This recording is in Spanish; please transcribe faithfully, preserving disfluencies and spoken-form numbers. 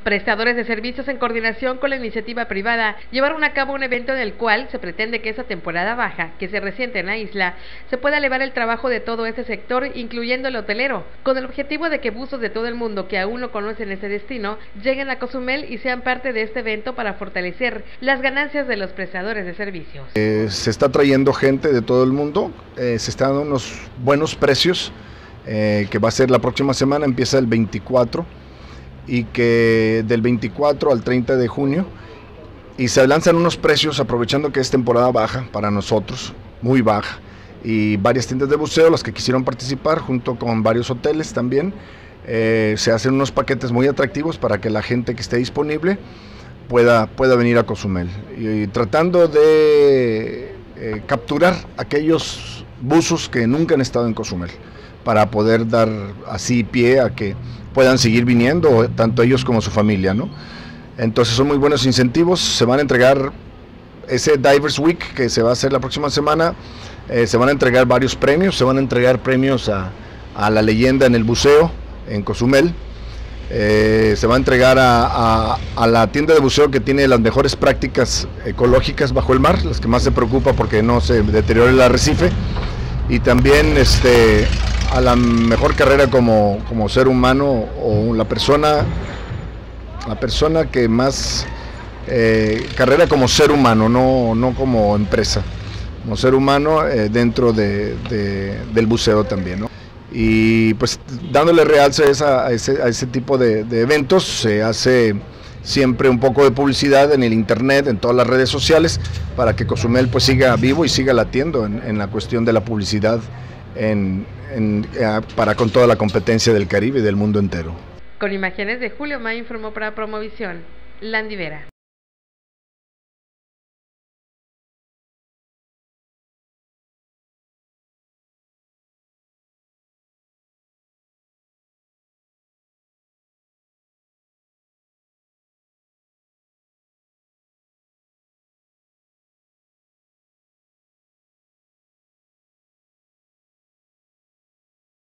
Prestadores de servicios en coordinación con la iniciativa privada llevaron a cabo un evento en el cual se pretende que esa temporada baja que se resiente en la isla se pueda elevar el trabajo de todo este sector, incluyendo el hotelero, con el objetivo de que buzos de todo el mundo que aún no conocen ese destino lleguen a Cozumel y sean parte de este evento para fortalecer las ganancias de los prestadores de servicios. Eh, se está trayendo gente de todo el mundo, eh, se están dando unos buenos precios, eh, que va a ser la próxima semana, empieza el veinticuatro. Y que del veinticuatro al treinta de junio, y se lanzan unos precios aprovechando que es temporada baja para nosotros, muy baja, y varias tiendas de buceo, las que quisieron participar, junto con varios hoteles también, eh, se hacen unos paquetes muy atractivos para que la gente que esté disponible pueda, pueda venir a Cozumel, y, y tratando de eh, capturar aquellos buzos que nunca han estado en Cozumel, para poder dar así pie a que puedan seguir viniendo, tanto ellos como su familia, ¿no? Entonces son muy buenos incentivos. Se van a entregar ese Divers Week que se va a hacer la próxima semana, eh, se van a entregar varios premios, se van a entregar premios a, a la leyenda en el buceo en Cozumel, eh, se va a entregar a, a, a la tienda de buceo que tiene las mejores prácticas ecológicas bajo el mar, las que más se preocupa porque no se deteriore el arrecife, y también este a la mejor carrera como, como ser humano, o la persona, la persona que más eh, carrera como ser humano, no, no como empresa, como ser humano eh, dentro de, de, del buceo también, ¿no? Y pues dándole realce a, esa, a, ese, a ese tipo de, de eventos, se hace siempre un poco de publicidad en el internet, en todas las redes sociales, para que Cozumel pues siga vivo y siga latiendo en, en la cuestión de la publicidad en, en, para con toda la competencia del Caribe y del mundo entero. Con imágenes de Julio May, informó para Promovisión Landy Vera.